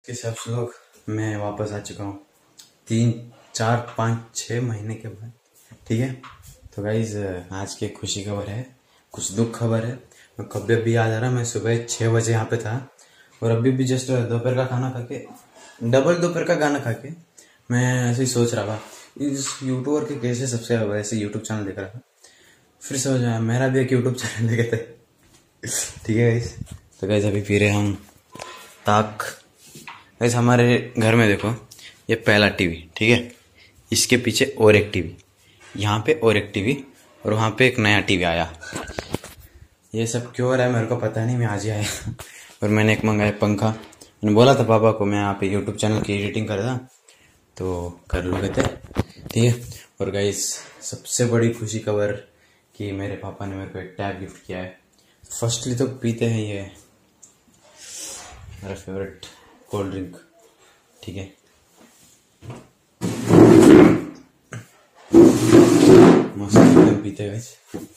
कि सब लोग मैं वापस आ चुका हूँ 3 4 5 6 महीने के बाद। ठीक है, तो गाइज आज की खुशी खबर है, कुछ दुख खबर है। मैं कभी भी याद आ रहा, मैं सुबह 6 बजे यहाँ पे था और अभी भी जस्ट दोपहर का खाना खा के, डबल दोपहर का खाना खा के मैं ऐसे ही सोच रहा था इस यूट्यूबर के कैसे सबसे ऐसे यूट्यूब चैनल देख रहा था। फिर समझ आया मेरा भी एक यूट्यूब चैनल देखे थे। ठीक है गाइज, तो गाइज अभी पी रहे हम ताक। गाइज हमारे घर में देखो, ये पहला टीवी, ठीक है, इसके पीछे और एक टीवी, यहाँ पे और एक टीवी, और वहाँ पे एक नया टीवी आया। ये सब क्यों हो रहा है मेरे को पता नहीं, मैं आज ही आया और मैंने एक मंगाया पंखा। मैंने बोला था पापा को मैं यहाँ पे यूट्यूब चैनल की एडिटिंग कर रहा तो कर लोगे थे, ठीक है। और गाइस सबसे बड़ी खुशी खबर कि मेरे पापा ने मेरे को एक टैब गिफ्ट किया है। फर्स्टली तो पीते हैं ये मेरा फेवरेट कोल्ड ड्रिंक, ठीक है। मस्त एकदम पीते गाइस,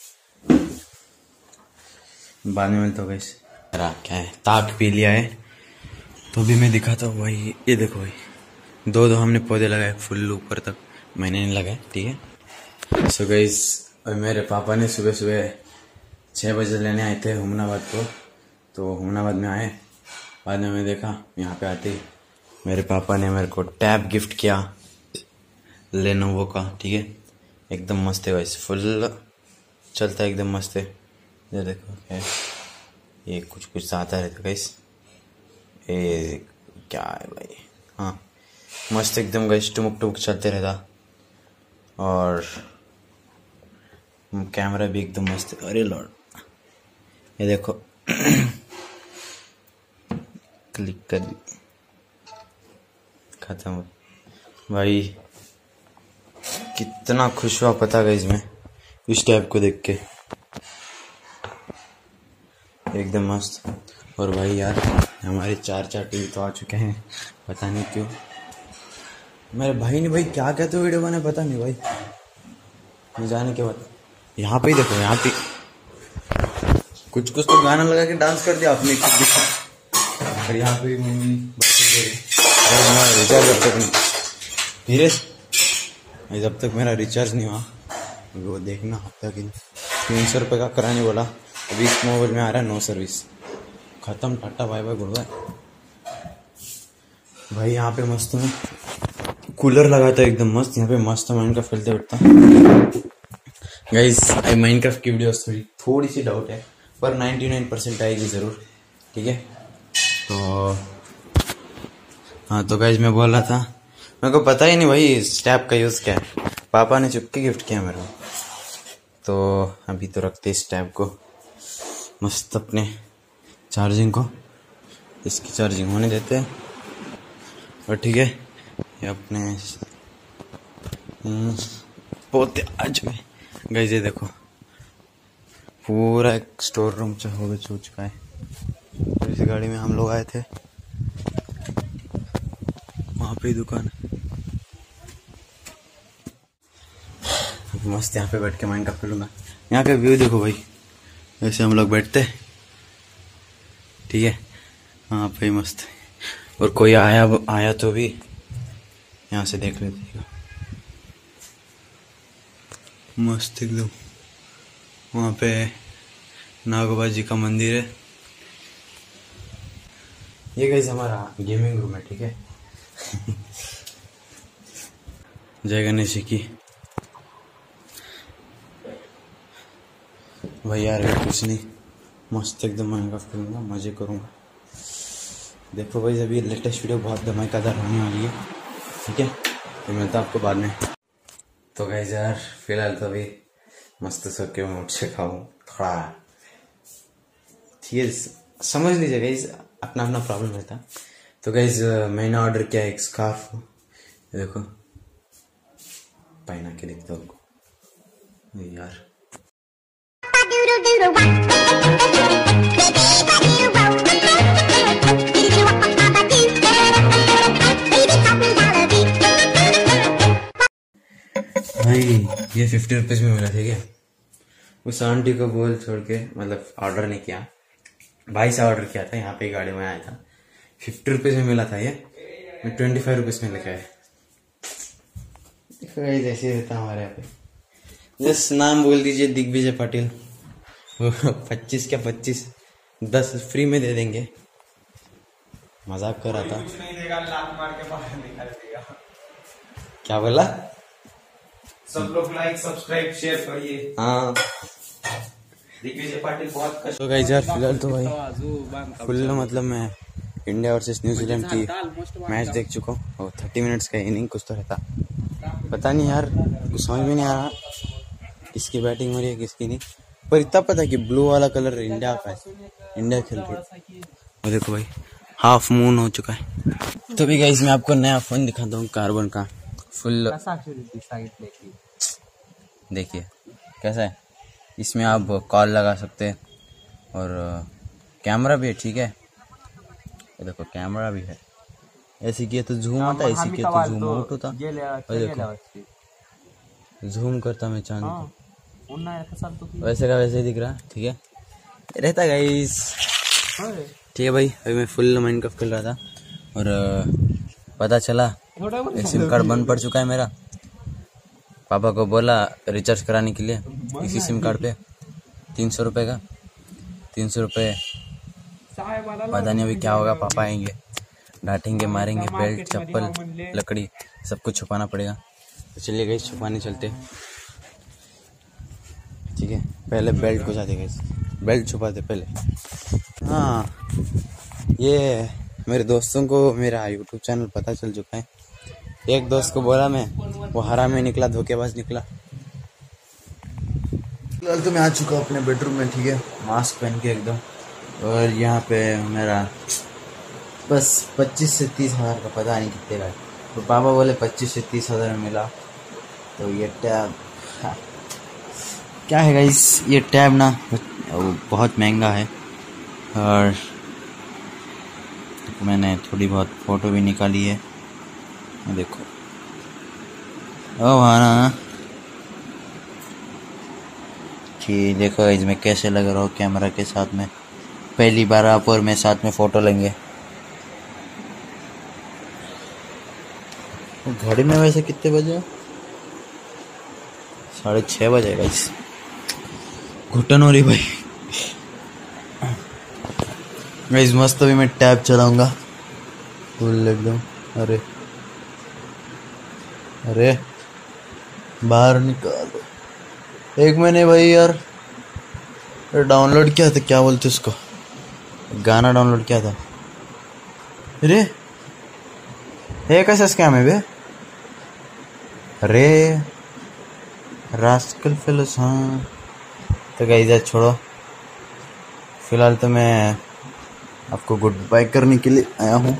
बाद में मिलता हूँ गाइस। क्या है, ताक पी लिया है तो अभी मैं दिखाता हूँ भाई। ये देखो भाई, दो हमने पौधे लगाए फुल ऊपर तक, मैंने नहीं लगाए, ठीक है। सो गाइस मेरे पापा ने सुबह सुबह 6 बजे लेने आए थे हुमनाबाद को, तो हुमनाबाद में आए। बाद में मैं देखा यहाँ पे आते ही मेरे पापा ने मेरे को टैब गिफ्ट किया लेनोवो का, ठीक है। एकदम मस्त है गाइस, फुल चलता है, एकदम मस्त है। ये देखो क्या है, ये कुछ कुछ आता रहता गाइस, ये क्या है भाई, हाँ मस्त एकदम गाइस, टुमुक टुमुक चलते रहता। और कैमरा भी एकदम मस्त है। अरे लॉर्ड, ये देखो क्लिक कर दी, खत्म भाई। कितना खुश हुआ पता गाइस मैं इस टैब को देख के, एकदम मस्त। और भाई यार हमारे 4 टीवी तो आ चुके हैं, पता नहीं क्यों। मेरे भाई ने भाई क्या कहते हो वीडियो बने, पता नहीं भाई, मैं जाने के बाद यहाँ पे ही देखो, यहाँ पे कुछ कुछ तो गाना लगा के डांस कर दिया आपने। और यहाँ पे मम्मी रिचार्ज जब तक धीरे, जब तक मेरा रिचार्ज नहीं हुआ वो देखना हफ्ता की 300 रुपये का कराने बोला। अभी इस मोबाइल में आ रहा है नो सर्विस, खत्म, ta-ta bye bye goodbye भाई। यहाँ पे मस्त में कूलर लगा था एकदम मस्त, यहाँ पे मस्त माइनक्राफ्ट खेलते बैठता गाइस। माइनक्राफ्ट की वीडियोस थोड़ी सी डाउट है, पर 99% आएगी ज़रूर, ठीक है। तो हाँ, तो गाइस मैं बोल रहा था, मेरे को पता ही नहीं भाई इस टैब का यूज़ क्या है, पापा ने चुपके गिफ्ट किया मेरे को। तो अभी तो रखते इस टैब को मस्त अपने चार्जिंग को, इसकी चार्जिंग होने देते हैं। और ठीक है, ये अपने पोते आ चुके गाइस। ये देखो पूरा एक स्टोर रूम हो चुका है। इस गाड़ी में हम लोग आए थे, वहाँ पे ही दुकान है मस्त। यहाँ पे बैठ के माइनक्राफ्ट खेलूंगा। यहाँ का व्यू देखो भाई, ऐसे हम लोग बैठते, ठीक है, वहाँ पे मस्त। और कोई आया तो भी यहाँ से देख लेते, मस्त एकदम। वहाँ पे नागोबा जी का मंदिर है। ये गाइस हमारा गेमिंग रूम है, ठीक है। जय गणेश जी की। भाई यार कुछ नहीं, मस्त एकदम माइनक्राफ्ट करूँगा, मजे करूँगा। देखो भाई अभी लेटेस्ट वीडियो बहुत धमाकेदार होने वाली है, ठीक है। तो मिलता हूँ आपको बाद में। तो गाइस यार फिलहाल तो अभी मस्त सो के मैं उठ चुका हूँ थोड़ा, ठीक है। समझ लीजिए गाइस, अपना अपना प्रॉब्लम रहता। तो गाइस मैंने ऑर्डर किया एक स्कार्फ, देखो पहना के देखता हूँ यार। भाई ये 50 रुपीज़ में मिला, ठीक है। उस आंटी को बोल छोड़ के, मतलब ऑर्डर नहीं किया, भाई से ऑर्डर किया था, यहाँ पे गाड़ी में आया था 50 रुपीज में मिला था ये, मैं 25 रुपीज में लेके आया। जैसे रहता हमारे यहाँ पे। जस्ट नाम बोल दीजिए दिग्विजय पाटिल। 25 क्या 25, 10 फ्री में दे देंगे। मजाक कर रहा था। नहीं देगा, लात मार के बाहर निकाल देगा। क्या बोला? सब लोग लाइक सब्सक्राइब शेयर करिए। हाँ दिग्विजय पाटिल बहुत कष्ट। तो गाइस यार फिलहाल तो भाई फुल मतलब मैं इंडिया वर्सेस न्यूजीलैंड की मैच देख चुका हूँ और 30 मिनट्स का इनिंग कुछ तो रहता, पता नहीं यार, कुछ समझ में नहीं आ रहा किसकी बैटिंग हो रही है किसकी नहीं, पर इतना पता है कि ब्लू वाला कलर इंडिया का है, इंडिया खेल रही है। और देखो भाई हाफ मून हो चुका है। तो भी गाइस मैं आपको नया फोन दिखाता हूँ कार्बन का फुल। देखिए कैसा है, इसमें आप कॉल लगा सकते हैं और कैमरा भी है, ठीक है। देखो कैमरा भी है, ऐसे किया तो जूम आता है, ऐसे किया तो जूम आउट होता। और देखो जूम करता मैं चाहूँ वैसे का वैसे ही दिख रहा, ठीक है रहता गाइस, ठीक है भाई। अभी मैं फुल माइनक्राफ्ट खेल रहा था और पता चला सिम कार्ड बंद पड़ चुका है मेरा। पापा को बोला रिचार्ज कराने के लिए इसी सिम कार्ड पे 300 रुपये का, 300 रुपये। पता नहीं अभी क्या होगा, पापा आएंगे डांटेंगे मारेंगे, बेल्ट चप्पल लकड़ी सब कुछ छुपाना पड़ेगा। तो चलिए गई छुपाने चलते, ठीक है। पहले बेल्ट को जाते गए, बेल्ट छुपाते पहले। हाँ ये मेरे दोस्तों को मेरा यूट्यूब चैनल पता चल चुका है। एक दोस्त को बोला मैं, वो हरामी निकला, धोखेबाज निकला। फिलहाल तो मैं आ चुका हूँ अपने बेडरूम में, ठीक है, मास्क पहन के एकदम। और यहाँ पे मेरा बस 25 से 30 हज़ार का, पता नहीं कितने का है, तो पापा बोले 25 से 30 हज़ार में मिला। तो ये टैब क्या है गाइस, ये टैब ना बहुत महंगा है और मैंने थोड़ी बहुत फ़ोटो भी निकाली है, देखो। ओ हाँ कि देखो इसमें कैसे लग रहा हो कैमरा के साथ में। पहली बार आप और मैं साथ में फ़ोटो लेंगे। घड़ी में वैसे कितने बजे? 6:30 बजे गाइस। घुटन हो रही भाई। गाइस मस्त अभी मैं टैब चलाऊंगा फुल एकदम। अरे अरे बाहर निकालो एक मैंने भाई यार डाउनलोड किया था, क्या बोलते उसको, गाना डाउनलोड किया था। अरे ये कैसा स्कैम है बे? अरे रास्कल फेलोस। हाँ तो गाइस छोड़ो, फिलहाल तो मैं आपको गुड बाय करने के लिए आया हूँ।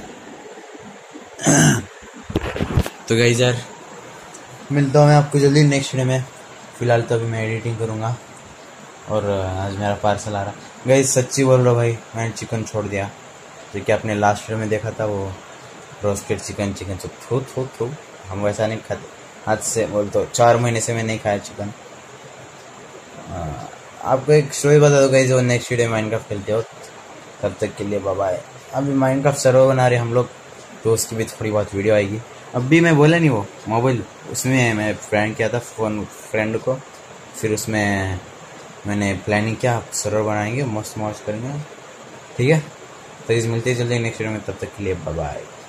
तो गाइस यार मिलता हूँ मैं आपको जल्दी नेक्स्ट वीडियो में। फिलहाल तो अभी मैं एडिटिंग करूँगा और आज मेरा पार्सल आ रहा। गाइस सच्ची बोल रहा भाई, मैंने चिकन छोड़ दिया, जो कि आपने लास्ट वीडियो में देखा था, वो रोस्टेड चिकन सब थू हम वैसा नहीं खाते। आज से बोल तो 4 महीने से मैं नहीं खाया चिकन। आपको एक स्टोरी बता दो गाइस, जो नेक्स्ट वीडियो माइनक्राफ्ट खेलते हो। तब तक के लिए बाय बाय। अभी माइनक्राफ्ट सर्वर बना रहे हम लोग, तो उसकी भी थोड़ी बहुत वीडियो आएगी। अब भी मैं बोला नहीं वो मोबाइल, उसमें मैं फ्रेंड किया था फ़ोन फ्रेंड को, फिर उसमें मैंने प्लानिंग किया सर्वर बनाएंगे, मस्त मौज करेंगे, ठीक है। तो इस मिलते जल्दी नेक्स्ट वीडियो में, तब तक के लिए बाय बाय।